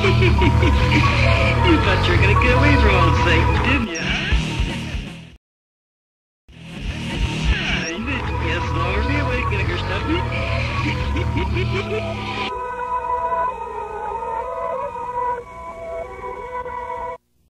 You thought you were gonna get away from old Satan, didn't you? I didn't guess, Lord. Be awake, gonna go stuff me.